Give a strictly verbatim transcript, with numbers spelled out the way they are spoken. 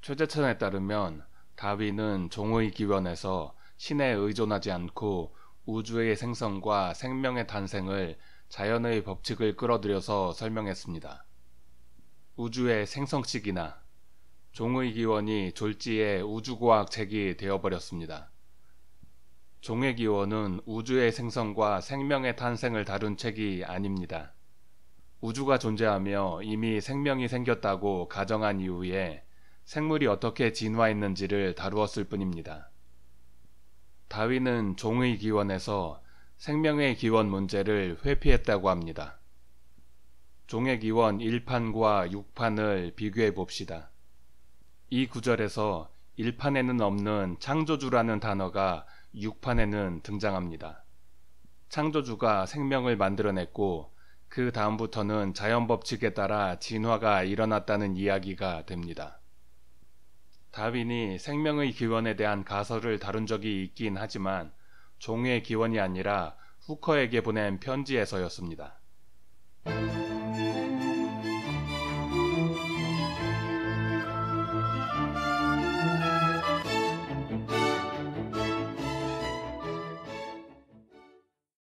최재천에 따르면 다윈은 종의 기원에서 신에 의존하지 않고 우주의 생성과 생명의 탄생을 자연의 법칙을 끌어들여서 설명했습니다. 우주의 생성식이나 종의 기원이 졸지에 우주과학 책이 되어버렸습니다. 종의 기원은 우주의 생성과 생명의 탄생을 다룬 책이 아닙니다. 우주가 존재하며 이미 생명이 생겼다고 가정한 이후에 생물이 어떻게 진화했는지를 다루었을 뿐입니다. 다윈은 종의 기원에서 생명의 기원 문제를 회피했다고 합니다. 종의 기원 일 판과 육 판을 비교해 봅시다. 이 구절에서 일 판에는 없는 창조주라는 단어가 육 판에는 등장합니다. 창조주가 생명을 만들어냈고 그 다음부터는 자연법칙에 따라 진화가 일어났다는 이야기가 됩니다. 다윈이 생명의 기원에 대한 가설을 다룬 적이 있긴 하지만 종의 기원이 아니라 후커에게 보낸 편지에서였습니다.